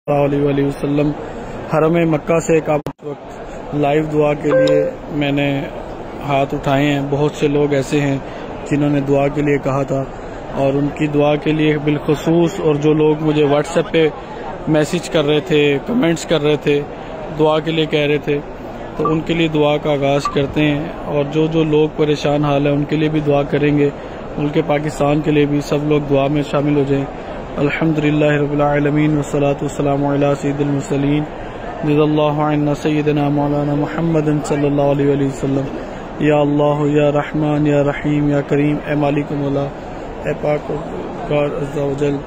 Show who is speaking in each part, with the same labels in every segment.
Speaker 1: सल्लल्लाहु अलैहि वसल्लम हरम मक्का से काबा वक्त लाइव दुआ के लिए मैंने हाथ उठाए हैं। बहुत से लोग ऐसे हैं जिन्होंने दुआ के लिए कहा था और उनकी दुआ के लिए बिलखुसूस, और जो लोग मुझे व्हाट्सएप पे मैसेज कर रहे थे, कमेंट्स कर रहे थे, दुआ के लिए कह रहे थे, तो उनके लिए दुआ का आगाज़ करते हैं। और जो जो लोग परेशान हाल है उनके लिए भी दुआ करेंगे, मुल्क पाकिस्तान के लिए भी सब लोग दुआ में शामिल हो जाएं। अल्हम्दुलिल्लाह रब्बिल आलमीन वस्सलातु वस्सलामु अला सय्यिदिल मुरसलीन जज़ल्लाहु अन्ना सय्यिदना मौलाना मुहम्मदन सल्लल्लाहु अलैहि वसल्लम। या अल्लाह या रहमान या रहीम या करीम, ए मालिक मौला, ए पाक गॉड अज़्ज़ा व जल,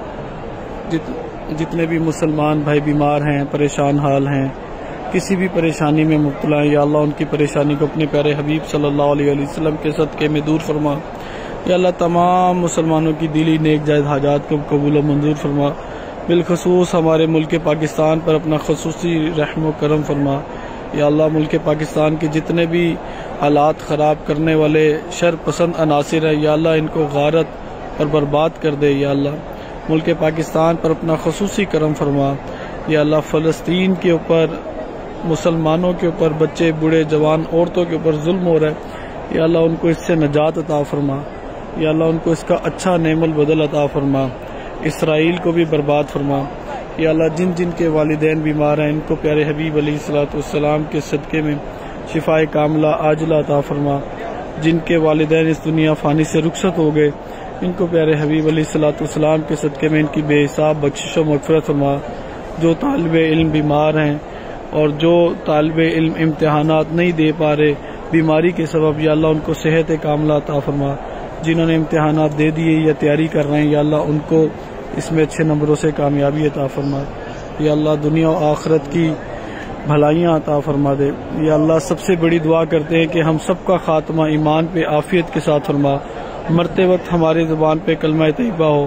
Speaker 1: जितने भी मुसलमान भाई बीमार हैं, परेशान हाल हैं, किसी भी परेशानी में मुब्तला हैं, या अल्लाह उनकी परेशानी को अपने प्यारे हबीब सल्लल्लाहु अलैहि वसल्लम के सदक़े में दूर फरमा। या अल्लाह तमाम मुसलमानों की दिली नेक जायज़ हाजात को कबूल व मंजूर फरमा। बिलखसूस हमारे मुल्क पाकिस्तान पर अपना खसूसी रहम व करम फरमा। या अल्लाह मुल्क पाकिस्तान के जितने भी हालात ख़राब करने वाले शर पसंद अनासिर हैं, या अल्लाह इनको गारत और बर्बाद कर दे। या अल्लाह मुल्क पाकिस्तान पर अपना खसूसी करम फरमा। या अल्लाह फ़लस्तीन के ऊपर, मुसलमानों के ऊपर, बच्चे बूढ़े जवान औरतों के ऊपर जुल्म हो रहा है, या अल्लाह उनको इससे नजात अता फरमा। या अल्लाह उनको इसका अच्छा नेमल बदल अता फरमा। इसराइल को भी बर्बाद फरमा। या अल्लाह जिन जिन के वालिदैन बीमार हैं इनको प्यारे हबीब अलैहिस्सलाम के सदक़े में शिफाए कामिला आजिला अता फरमा। जिनके वालिदैन इस दुनिया फ़ानी से रुखसत हो गए इनको प्यारे हबीब अलैहिस्सलाम के सदक़े में इनकी बेहिसाब बख्शिश व मग़फ़िरत फरमा। जो तालिबे इल्म बीमार हैं और जो तालिबे इल्म इम्तिहानात नहीं दे पा रहे बीमारी के सबब, या अल्लाह उनको सेहत कामिला अता फरमा। जिन्होंने इम्तिहानात दे दिए या तैयारी कर रहे हैं, या अल्लाह उनको इसमें अच्छे नंबरों से कामयाबी अता फरमा। या अल्लाह दुनिया और आखिरत की भलाइयाँ अता फरमा दे। या अल्लाह सबसे बड़ी दुआ करते हैं कि हम सबका खात्मा ईमान पे आफियत के साथ फरमा। मरते वक्त हमारी ज़ुबान पे कलमा तैयबा हो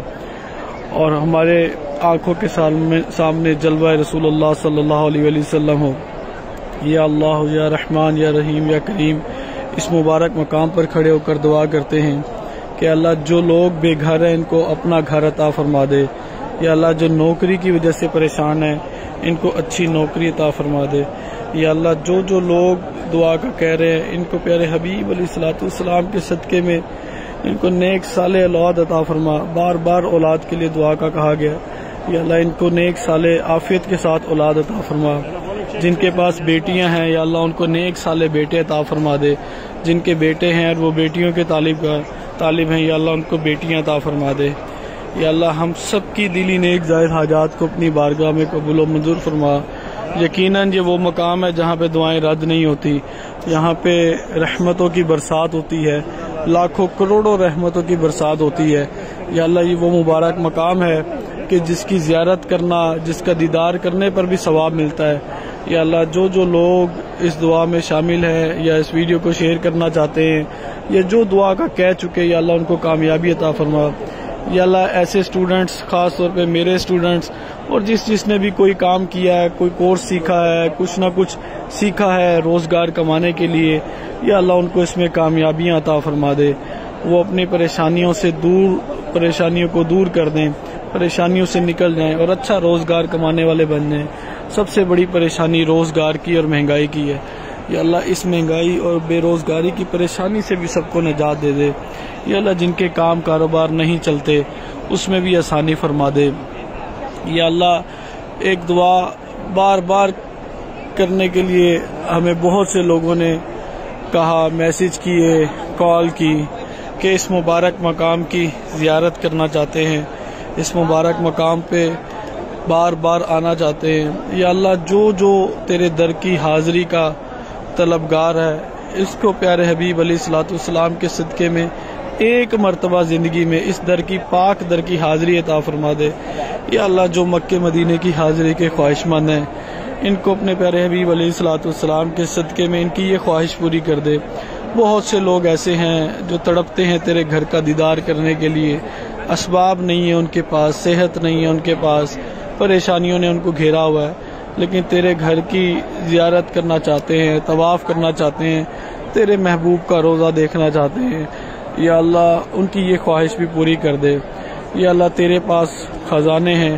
Speaker 1: और हमारे आँखों के सामने जलवा रसूलुल्लाह सल्लल्लाहु अलैहि वसल्लम हो। या अल्लाह या रहमान या रहीम या करीम, इस मुबारक मकाम पर खड़े होकर दुआ करते हैं कि अल्लाह जो लोग बेघर हैं इनको अपना घर अता फरमा दे। या अल्लाह जो नौकरी की वजह से परेशान हैं इनको अच्छी नौकरी अता फरमा दे। या अल्लाह जो जो लोग दुआ का कह रहे हैं इनको प्यारे हबीब अलैहिस्सलाम के सदक़े में इनको नेक साले औलाद अता फरमा। बार बार औलाद के लिए दुआ का कहा गया। या अल्लाह इनको नेक साले आफियत के साथ औलाद अता फरमा। जिनके पास बेटियां हैं या अल्लाह उनको नेक साले बेटे अता फरमा दे। जिनके बेटे हैं और वो बेटियों के तालिब हैं, या अल्लाह उनको बेटियां अता फरमा दे। या अल्लाह हम सब की दिली नेक जायज़ हाजात को अपनी बारगाह में कबूल व मंजूर फरमा। यकीनन ये वो मकाम है जहाँ पे दुआएं रद्द नहीं होती, यहाँ पे रहमतों की बरसात होती है, लाखों करोड़ों रहमतों की बरसात होती है। या अल्लाह ये वो मुबारक मकाम है कि जिसकी ज़ियारत करना, जिसका दीदार करने पर भी सवाब मिलता है। या अल्लाह जो जो लोग इस दुआ में शामिल हैं या इस वीडियो को शेयर करना चाहते हैं या जो दुआ का कह चुके, या अल्लाह उनको कामयाबी अता फरमा। या अल्लाह ऐसे स्टूडेंट्स, ख़ास तौर पे मेरे स्टूडेंट्स, और जिसने भी कोई काम किया है, कोई कोर्स सीखा है, कुछ ना कुछ सीखा है रोज़गार कमाने के लिए, या अल्लाह उनको इसमें कामयाबियाँ अता फरमा दे। वो अपनी परेशानियों को दूर कर दें, परेशानियों से निकल जाएं और अच्छा रोज़गार कमाने वाले बन जाएं। सबसे बड़ी परेशानी रोज़गार की और महंगाई की है। या अल्लाह इस महंगाई और बेरोज़गारी की परेशानी से भी सबको निजात दे दे। या अल्लाह जिनके काम कारोबार नहीं चलते उसमें भी आसानी फरमा दे। या अल्लाह एक दुआ बार बार करने के लिए हमें बहुत से लोगों ने कहा, मैसेज किए, कॉल की कि इस मुबारक मकाम की ज़ियारत करना चाहते हैं, इस मुबारक मकाम पे बार बार आना चाहते हैं। या अल्लाह जो जो तेरे दर की हाज़िरी का तलबगार है इसको प्यारे हबीब अलैहिस्सलाम के सदक़े में एक मरतबा ज़िंदगी में इस दर की पाक दर की हाज़िरी अता फरमा दे। या अल्लाह जो मक्के मदीने की हाज़िरी के ख्वाहिशमंद हैं इनको अपने प्यारे हबीब अलैहिस्सलाम के सदक़े में इनकी ये ख्वाहिश पूरी कर दे। बहुत से लोग ऐसे हैं जो तड़पते हैं तेरे घर का दीदार करने के लिए, असबाब नहीं है उनके पास, सेहत नहीं है उनके पास, परेशानियों ने उनको घेरा हुआ है, लेकिन तेरे घर की ज़ियारत करना चाहते हैं, तवाफ़ करना चाहते हैं, तेरे महबूब का रोज़ा देखना चाहते हैं। या अल्लाह उनकी ये ख्वाहिश भी पूरी कर दे। या अल्लाह तेरे पास ख़जाने हैं,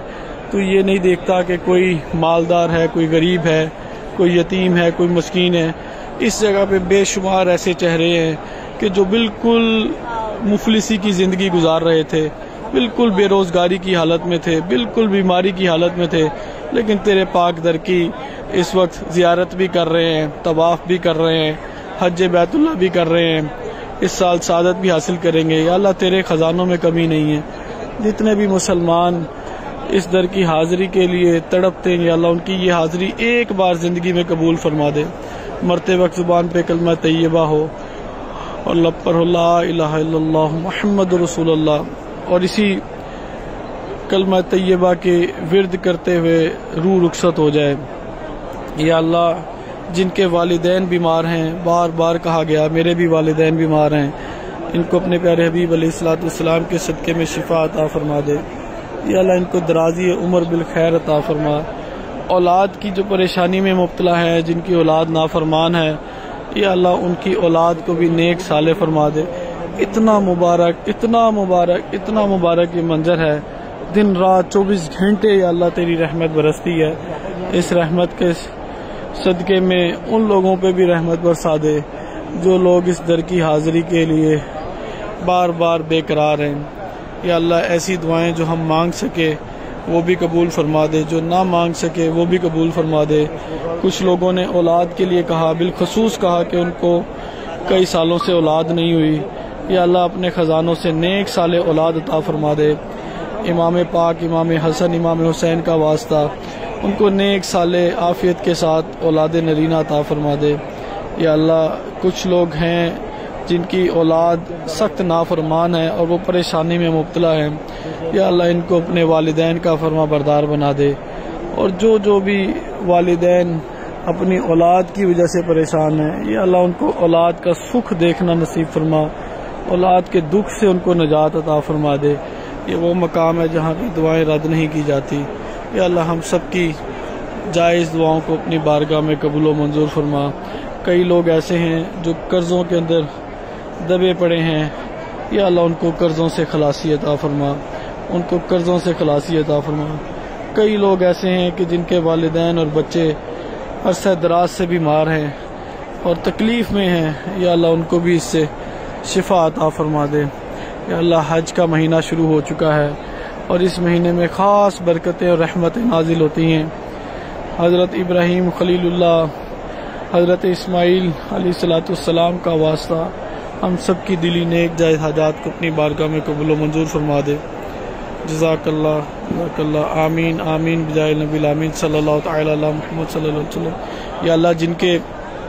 Speaker 1: تو یہ نہیں دیکھتا کہ کوئی مالدار ہے، کوئی غریب ہے، کوئی یتیم ہے، کوئی مسکین ہے۔ اس جگہ پہ بے شمار ایسے چہرے ہیں کہ جو بالکل مفلسی کی زندگی گزار رہے تھے، بالکل بے روزگاری کی حالت میں تھے، بالکل بیماری کی حالت میں تھے، لیکن تیرے پاک در کی اس وقت زیارت بھی کر رہے ہیں، طواف بھی کر رہے ہیں، حج بیت اللہ بھی کر رہے ہیں، اس سال سعادت بھی حاصل کریں گے۔ یا اللہ تیرے خزانوں میں کمی نہیں ہے۔ جتنے بھی مسلمان اس در کی حاضری کے لیے تڑپتے ہیں، یا اللہ ان کی یہ حاضری ایک بار زندگی میں قبول فرما دے۔ مرتے وقت زبان پہ کلمہ طیبہ ہو اور لب پر ہو لا الہ الا اللہ محمد رسول اللہ، اور اسی کلمہ طیبہ کے ورد کرتے ہوئے روح رخصت ہو جائے۔ یا اللہ جن کے والدین بیمار ہیں، بار بار کہا گیا میرے بھی والدین بیمار ہیں، ان کو اپنے پیارے حبیب علیہ الصلوۃ والسلام کے صدقے میں شفا عطا فرما دے۔ یا اللہ ان کو درازی عمر بالخیر عطا فرما۔ اولاد کی جو پریشانی میں مبتلا ہے، جن کی اولاد نافرمان ہے، یا اللہ ان کی اولاد کو بھی نیک صالح فرما دے۔ اتنا مبارک اتنا مبارک اتنا مبارک یہ منظر ہے، دن رات 24 گھنٹے یا اللہ تیری رحمت برستی ہے۔ اس رحمت کے صدقے میں ان لوگوں پہ بھی رحمت برسا دے جو لوگ اس در کی حاضری کے لیے بار بار بے قرار ہیں۔ یا اللہ ایسی دعائیں جو ہم مانگ سکے وہ بھی قبول فرما دے، جو نہ مانگ سکے وہ بھی قبول فرما دے۔ کچھ لوگوں نے اولاد کے لیے کہا، بالخصوص کہا کہ ان کو کئی سالوں سے اولاد نہیں ہوئی۔ یا اللہ اپنے خزانوں سے نیک صالح اولاد عطا فرما دے۔ امام پاک امام حسن امام حسین کا واسطہ ان کو نیک صالح عافیت کے ساتھ اولاد نرینہ عطا فرما دے۔ یا اللہ کچھ لوگ ہیں جن کی اولاد سخت نافرمان ہے اور وہ پریشانی میں مبتلا ہیں، یا اللہ ان کو اپنے والدین کا فرما بردار بنا دے۔ اور جو بھی والدین اپنی اولاد کی وجہ سے پریشان ہیں، یا اللہ ان کو اولاد کا سکھ دیکھنا نصیب فرما، اولاد کے دکھ سے ان کو نجات عطا فرما دے۔ یہ وہ مقام ہے جہاں پہ دعائیں رد نہیں کی جاتی۔ یا اللہ ہم سب کی جائز دعاؤں کو اپنی بارگاہ میں قبول و منظور فرما۔ کئی لوگ ایسے ہیں جو قرضوں کے اندر دبے پڑے ہیں، یا اللہ ان کو قرضوں سے خلاصی عطا فرما، ان کو قرضوں سے خلاصی عطا فرما۔ کئی لوگ ایسے ہیں کہ جن کے والدین اور بچے عرصہ دراز سے بیمار ہیں اور تکلیف میں ہیں، یا اللہ ان کو بھی اس سے شفا عطا فرما دے۔ یا اللہ حج کا مہینہ شروع ہو چکا ہے اور اس مہینے میں خاص برکتیں اور رحمتیں نازل ہوتی ہیں۔ حضرت ابراہیم خلیل اللہ، حضرت اسماعیل علیہ الصلوۃ والسلام کا واسطہ ہم سب کی دلی نیک جائز حاجات کو اپنی بارگاہ میں قبول و منظور فرما دے۔ جزاک اللہ آمین آمین بجائے نبی الامین صلی اللہ تعالی علی محمد صلی اللہ علیہ وسلم۔ یا اللہ جن کے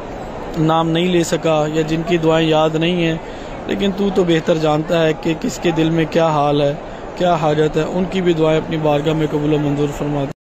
Speaker 1: نام نہیں لے سکا یا جن کی دعائیں یاد نہیں ہیں، لیکن تو بہتر جانتا ہے کہ کس کے دل میں کیا حال ہے، کیا حاجت ہے، ان کی بھی دعائیں اپنی بارگاہ میں قبول و منظور فرما دے۔